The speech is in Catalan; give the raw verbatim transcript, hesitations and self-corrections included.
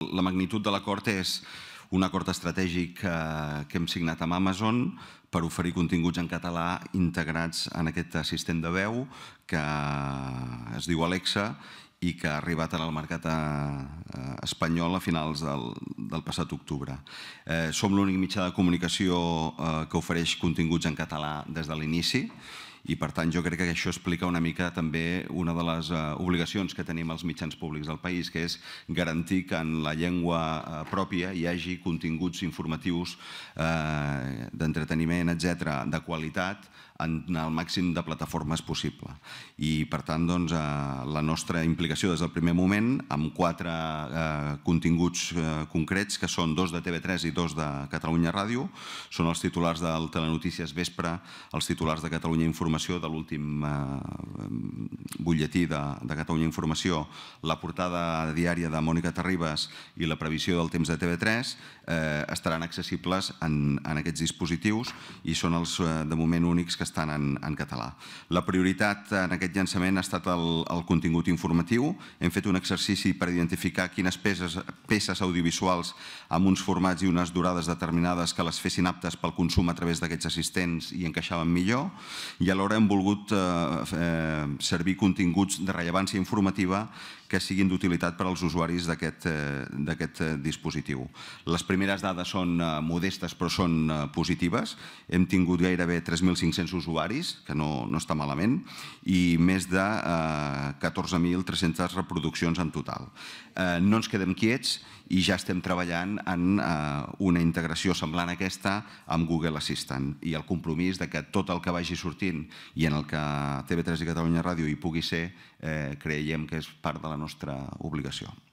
la magnitud de l'acord és un acord estratègic que hem signat amb Amazon per oferir continguts en català integrats en aquest assistent de veu que es diu Alexa i que ha arribat al mercat espanyol a finals del passat octubre. Som l'únic mitjà de comunicació que ofereix continguts en català des de l'inici i, per tant, jo crec que això explica una mica també una de les obligacions que tenim els mitjans públics del país, que és garantir que en la llengua pròpia hi hagi continguts informatius d'entreteniment, etcètera, de qualitat en el màxim de plataformes possible. I, per tant, la nostra implicació des del primer moment amb quatre continguts concrets, que són dos de T V tres i dos de Catalunya Ràdio, són els titulars del Telenotícies Vespre, els titulars de Catalunya Informació, de l'últim butlletí de Catalunya Informació, la portada diària de Mònica Terribas i la previsió del temps de T V tres, estaran accessibles en aquests dispositius i són els, de moment, únics que estan en català. La prioritat en aquest llançament ha estat el contingut informatiu. Hem fet un exercici per identificar quines peces audiovisuals amb uns formats i unes durades determinades que les fessin aptes pel consum a través d'aquests assistents i encaixaven millor, i alhora hem volgut servir continguts de rellevància informativa que siguin d'utilitat per als usuaris d'aquest dispositiu. Les primeres dades són modestes però són positives. Hem tingut gairebé tres mil cinc-cents usuaris, que no està malament, i més de catorze mil tres-centes reproduccions en total. No ens quedem quiets i ja estem treballant en una integració semblant a aquesta amb Google Assistant, i el compromís que tot el que vagi sortint i en el que T V tres i Catalunya Ràdio hi pugui ser, creiem que és part de la nostra obligació.